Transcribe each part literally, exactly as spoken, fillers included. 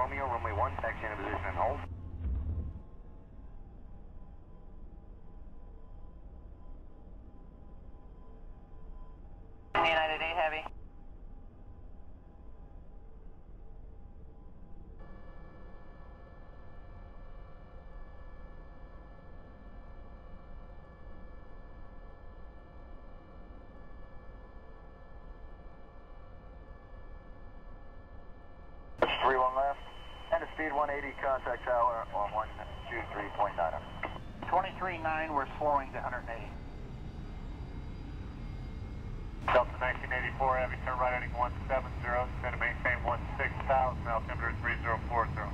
Romeo, runway one, taxi into position and hold. United eight Heavy. three one left, and a speed one eighty, contact tower on one two three point nine. twenty-three nine, we're slowing to one eighty. Delta nineteen eighty-four, heavy, turn right heading one seven zero, descend to maintain one six thousand, altimeter three zero four zero.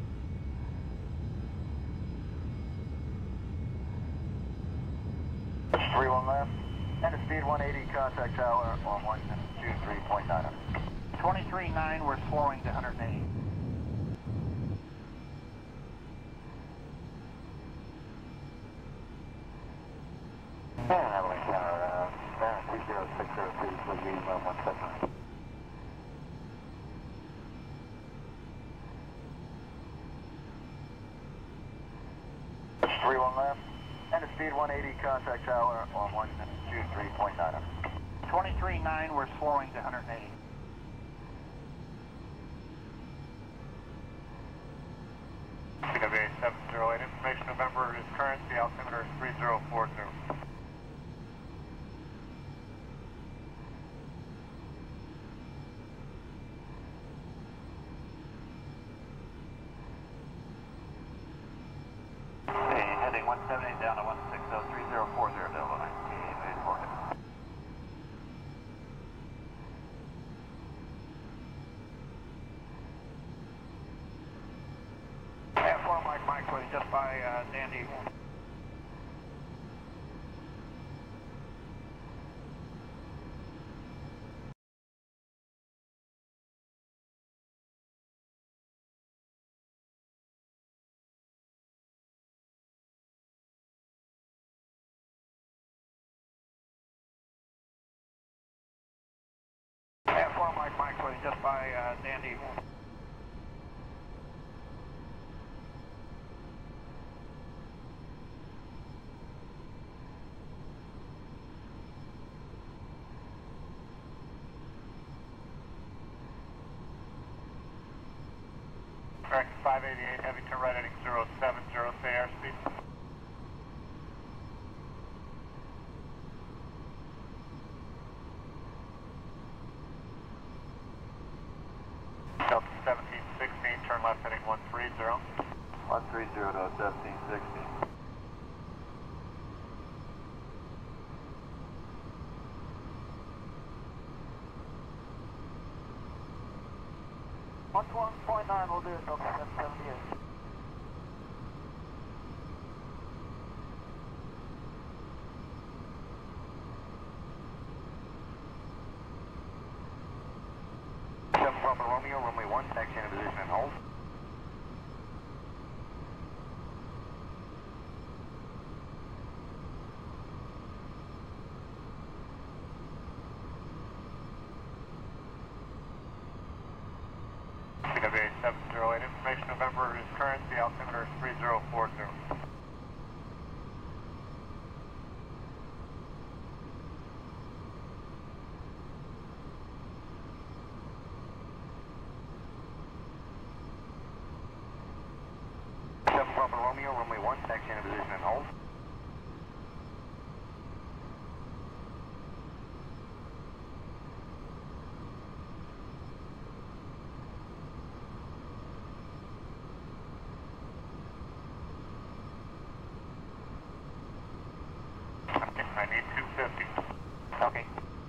three one left, and a speed one eighty, contact tower on one two three point nine. twenty-three nine, we're slowing to one eighty. And Avalanche Tower, uh, three zero six zero three, please leave uh, one second. three one left, and a speed one eighty, contact tower on one two three point nine. twenty-three nine, we're slowing to one eighty. C W A seven zero eight, information November is current, the altimeter is three zero four zero. Hey, heading one seven eight down to one six zero three zero four zero, Delta nineteen eighty-four. F four Mike Mike was just by uh, Dandy. F four Mike Mike was just by uh, Dandy. Correct, five eighty-eight, heavy, turn right heading zero seven zero, say airspeed. Delta seventeen sixteen, turn left heading one three zero. one three zero to seventeen sixteen. one one point nine will do it, Delta seven seventy-eight. seven Papa Romeo, runway one, taxi into position and hold. C W A seven zero eight, information November is current, the altimeter is three zero four zero. seven Papa Romeo, runway one, taxi into position and hold. I need two fifty. Okay.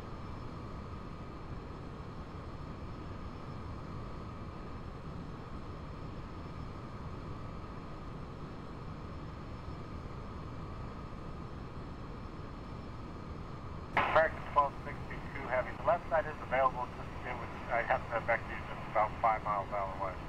American twelve sixty-two, heavy. The left side is available, just it was, I have to back to you just about five miles out of the way.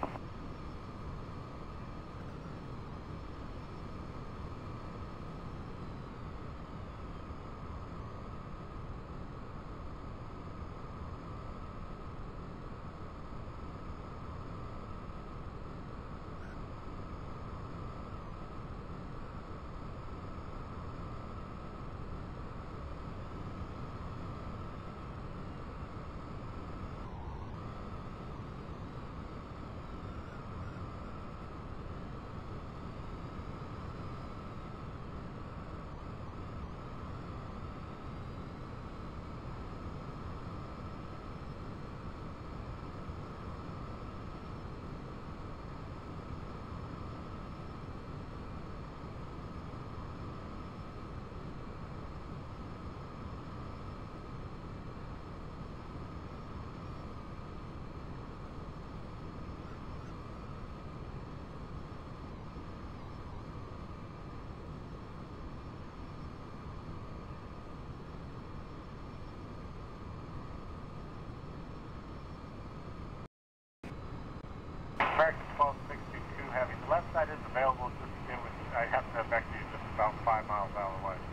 American twelve sixty-two Heavy. The left side is available. Just it was, I have to back to you just about five miles out of the way.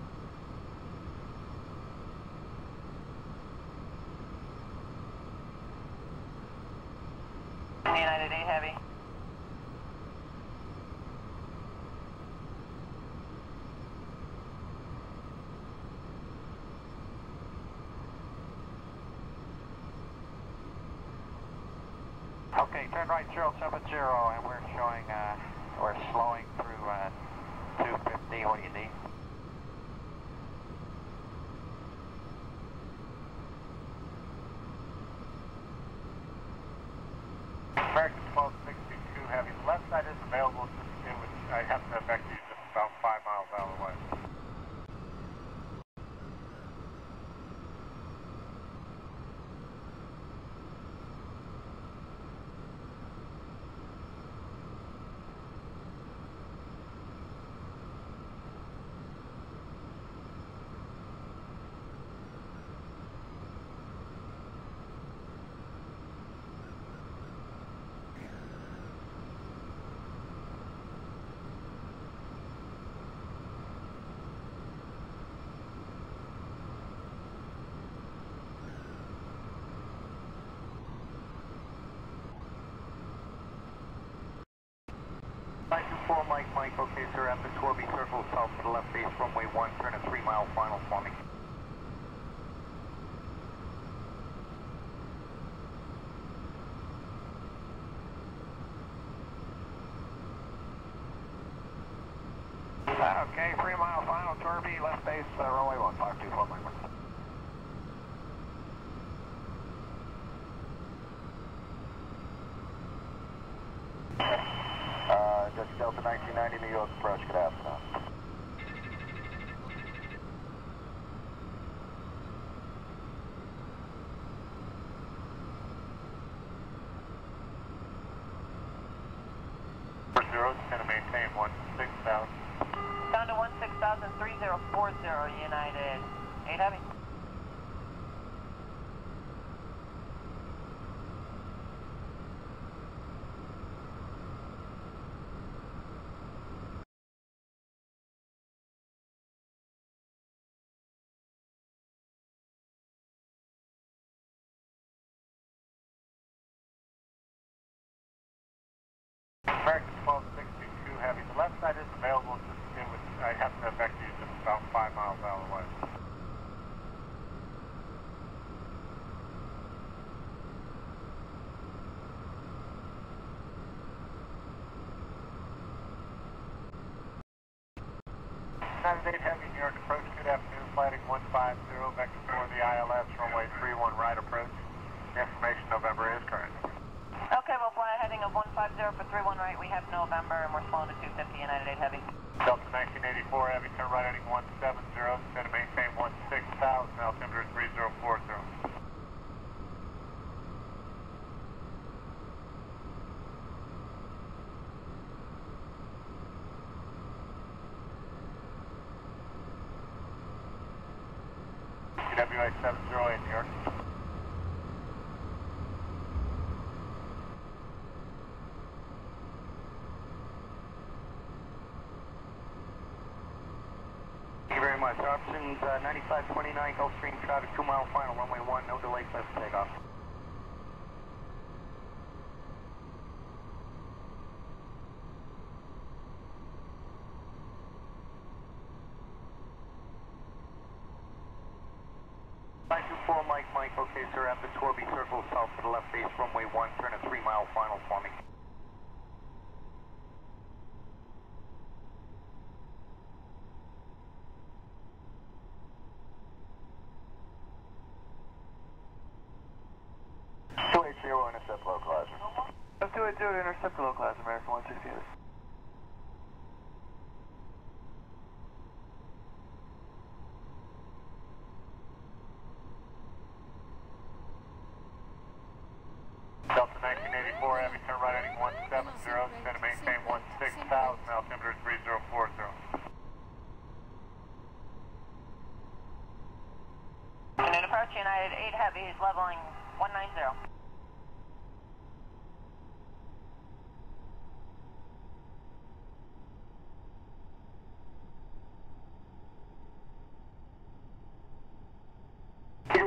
United eight Heavy. Okay, turn right zero seven zero, and we're showing, uh, we're slowing through uh, two fifty. What do you need? American twelve sixty-two Heavy. The left side is available. Just it was, I have to back to you just about five miles out of the way. nine two four Mike, Mike, okay sir, after Torby circle south to the left base, runway one, turn a three mile final for me. Uh, okay, three mile final, Torby, left base, uh, runway one, five two four Mike. Uh, Dutch Delta nineteen ninety, New York approach, good afternoon. Four zero, it's going to maintain one six thousand. Down to one six thousand three zero four zero, United eight Heavy. American twelve sixty-two Heavy. The left side is available. Just it was, I have to back to you just about five miles out of the way. United eight Heavy, New York approach, good afternoon, flighting one five zero, vector for the I L S, runway three one right approach. Information November is current. Okay, we'll fly a heading of one five zero for three one right. We have November, and we're slowing to two fifty, United eight Heavy. Delta nineteen eighty-four Heavy, turn right heading one seven zero, it's going to maintain one six thousand, altimeter three zero four zero. W A seven zero eight, New York. Thank you very much. Options uh, ninety-five twenty-nine, Gulfstream traffic, two mile final, runway one, no delay, left takeoff. nine two four Mike, Mike, okay sir, after Torby circle south to the left base, runway one, turn a three mile final for me. two eight zero, intercept localizer. two eight zero, intercept localizer, American one sixty-eight. Delta nineteen eighty-four Heavy, turn right heading one seven zero, it's going to maintain one six thousand, altimeter three zero four zero. United approach, United eight Heavy is leveling one nine zero.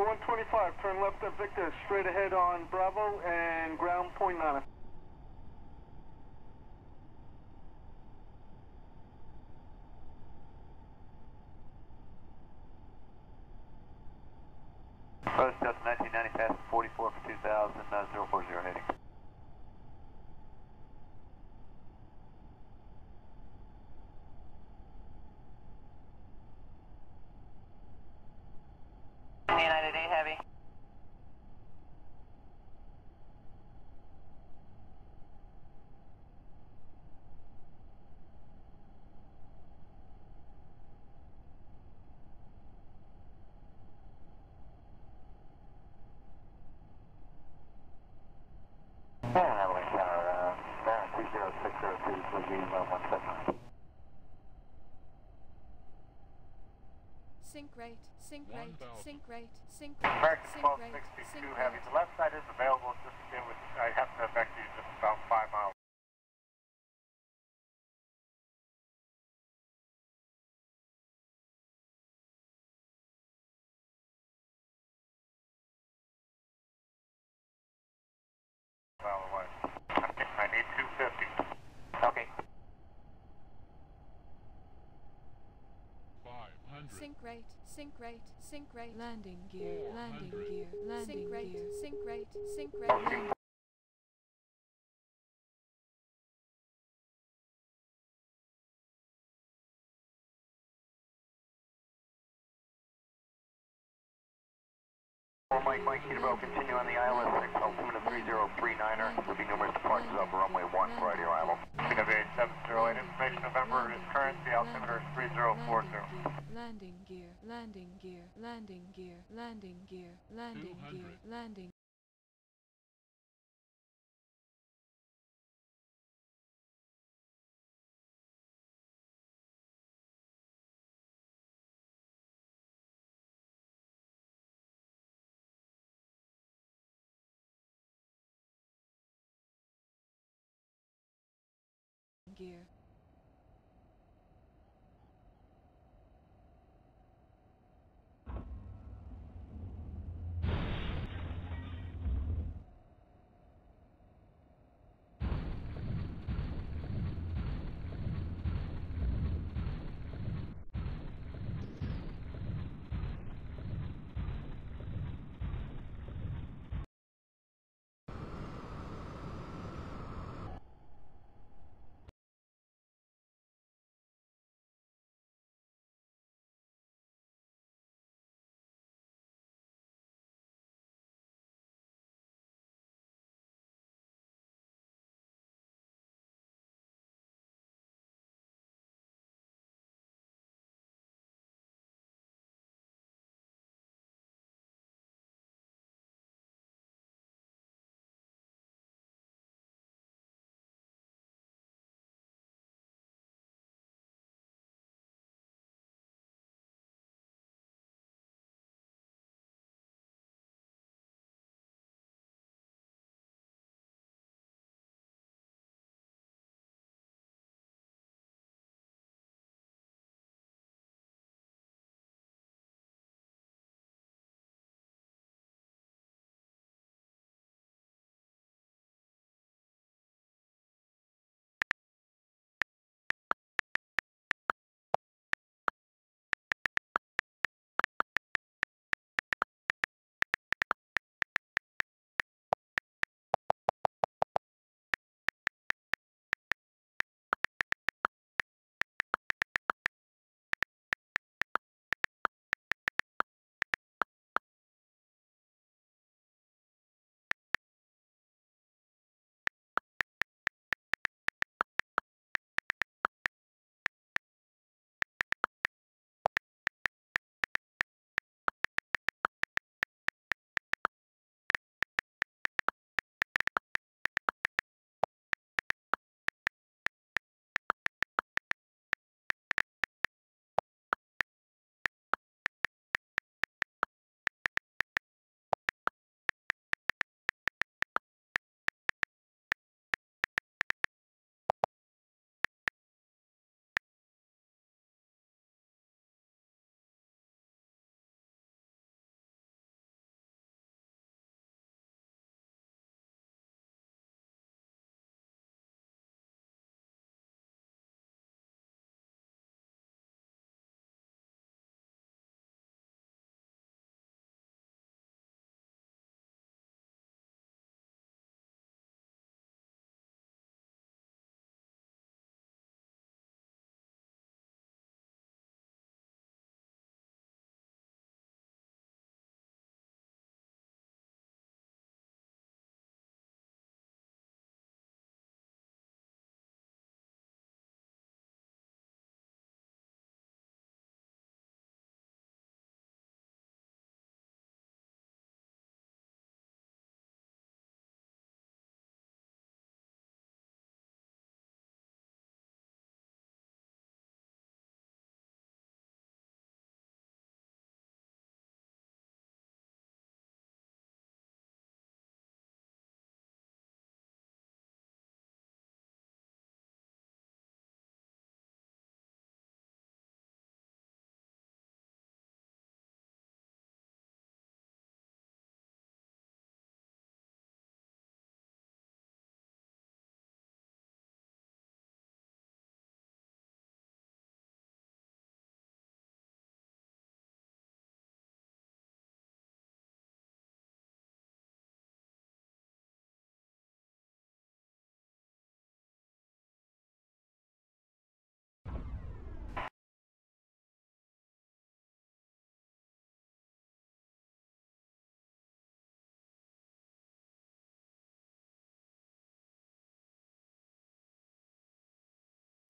one twenty-five, turn left at Victor, straight ahead on Bravo and ground point nine. Post Delta nineteen ninety, past forty-four for two thousand, uh, zero four zero heading. United eight Heavy. And Avalanche Tower, uh, uh, two zero six zero two, please leave uh, one seven nine. Sync rate, sync rate, sync rate, sync rate, American sync twelve rate, sixty-two sync Heavy, rate. the left side is available, just it would, I have to affect you just about five miles. Mile away. Okay, I need two fifty. Okay. Sync rate, sync rate, sync rate. Landing gear, landing gear, landing gear, sync rate, sync rate, landing. four Mike, Mike, Peterborough, continue on the I L S six, altimeter three zero three niner, will be numerous departures over runway one prior to arrival. P W eight seven zero eight, information November is current, the altimeter is three zero four zero. Landing gear, landing gear, landing gear, landing gear, landing gear, landing. Gear.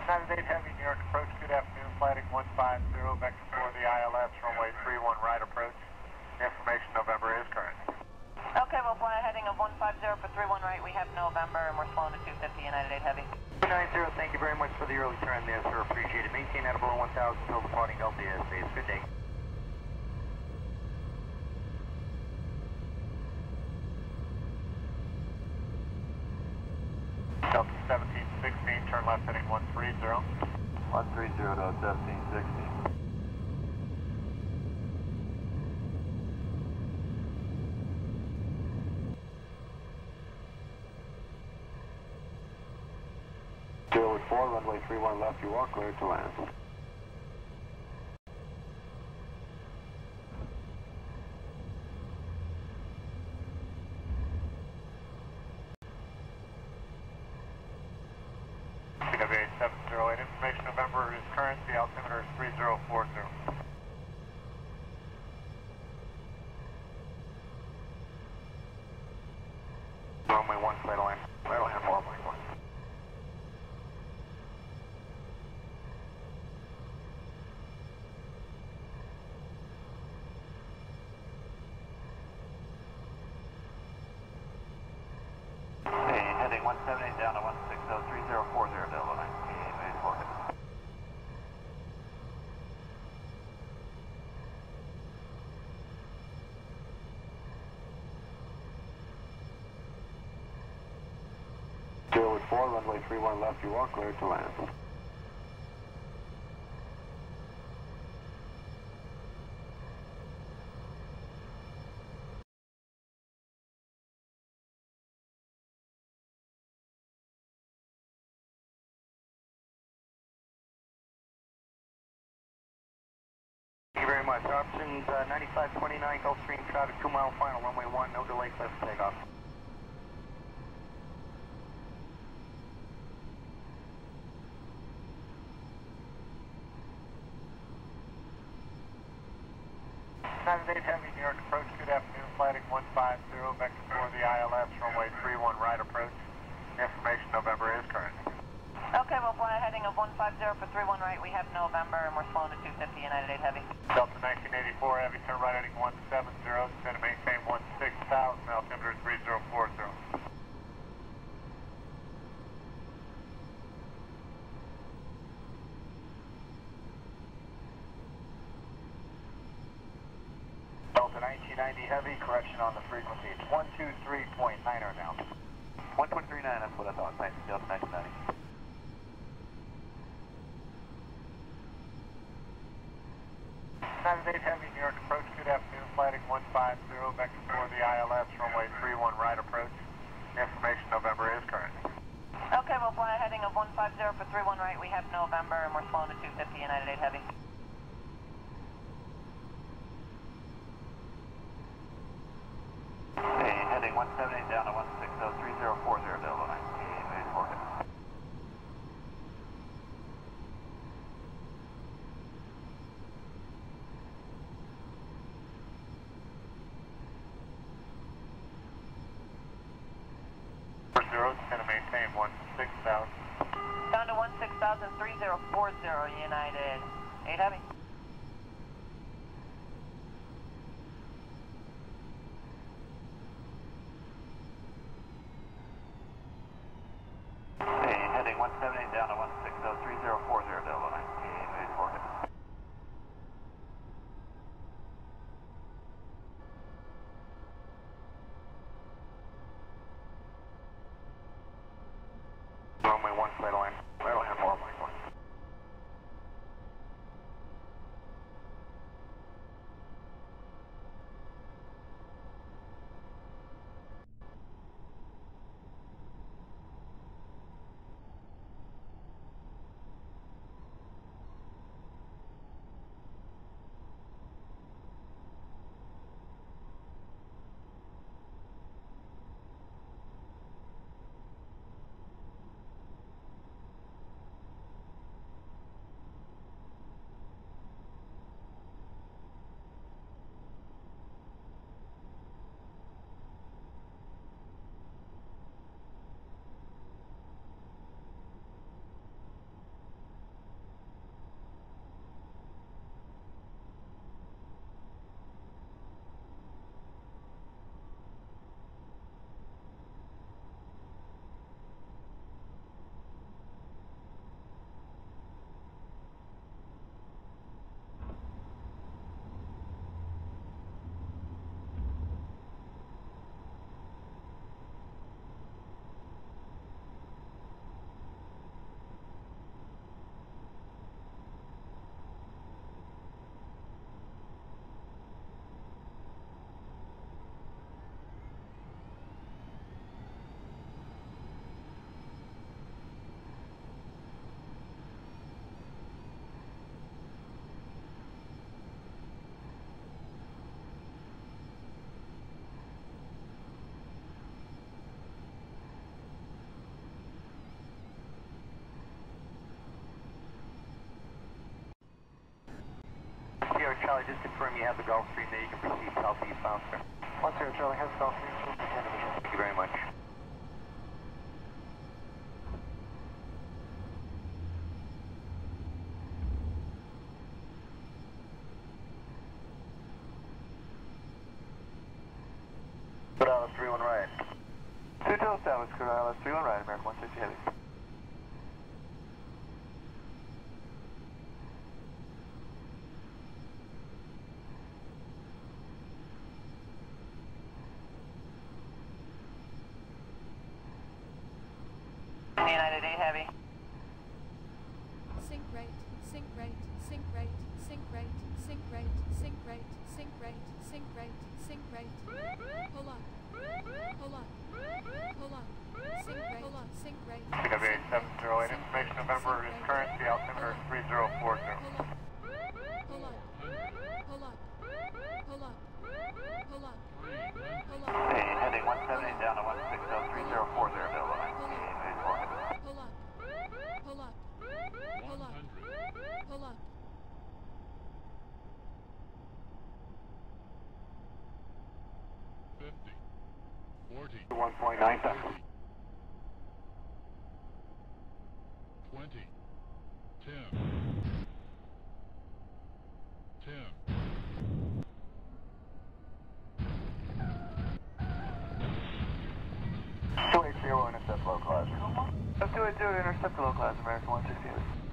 nine eight Heavy, New York approach, good afternoon, flight one five zero, vector for the I L S, runway three one right approach. Information November is current. Okay, we'll fly a heading of one five zero for three one right. We have November and we're slowing to two fifty, United eight Heavy. two nine zero, thank you very much for the early turn there, sir. Appreciate it. Maintain that below one thousand until departing Delta airspace. Good day. Delta seventeen sixteen, turn left heading one three zero. one three zero to seventeen sixteen. Zero four, runway three one left, you are cleared to land. C W eight seven zero eight, information November is current, the altimeter is three zero four zero. Runway one, clear to land. Clear to land, four point one. Hey, heading one seven eight down to one six zero, three zero four zero, Delta nine. Okay, four. Zero four, runway three one left, you are cleared to land. Thank you very much. Options uh, ninety-five twenty-nine, Gulfstream traffic, two mile final, runway one, no delay, clear for takeoff. nine eight Heavy, New York approach, good afternoon, flight one five zero, vector for the I L S, runway three one right approach. Information November is current. Okay, we'll fly a heading of one five zero for three one right. We have November and we're slowing to two fifty, United eight Heavy. Delta nineteen eighty-four Heavy, turn right heading one seven zero, descend to maintain one six thousand, altimeter three zero four zero. Delta nineteen ninety Heavy, correction on the frequency, it's one two three point nine zero now. one twenty three nine, that's what I thought. Thanks, Delta nineteen ninety. nine eight Heavy, New York approach, good afternoon, flight one five zero, vector for the I L S, runway three one right approach. Information November is current. Okay, we'll fly a heading of one five zero for three one right. We have November and we're slowing to two fifty, United eight Heavy. Hey, heading one seven eight down to one six zero, three zero four zero, Delta nine. Okay, four. Zero, descend to maintain one six thousand. Down to one six thousand, three zero four zero, United eight Heavy. Hey, heading one seven eight down to one six zero, three zero four zero, Delta nine. Okay, four. Runway one, clear to land. Clear to land, four point one. Charlie, just confirm you have the Gulfstream there. You can proceed southeastbound, sir. one zero Charlie has Gulfstream. Thank you very much. Good Island three one right. two two established, Good Island three one right, American one sixty heavy. United eight Heavy. Sync rate, sync rate, sync rate, sync rate, sync rate, sync rate, sync rate, sync rate, sync rate. Pull up. Pull up. Pull up. Sync rate. Pull up. Sync rate. Pick up eight seven zero eight. Information November is current. The altimeter is three zero four zero. Pull up. Pull up. Pull up. Pull up. Pull up. Hey, heading one seventy down to one six zero three zero four there, available. Pull up. Pull up. Pull up. Pull up. fifty, forty, one point nine seconds. twenty, ten, ten, two eight zero intercept low class. two eight zero intercept low class, American one sixty heavy.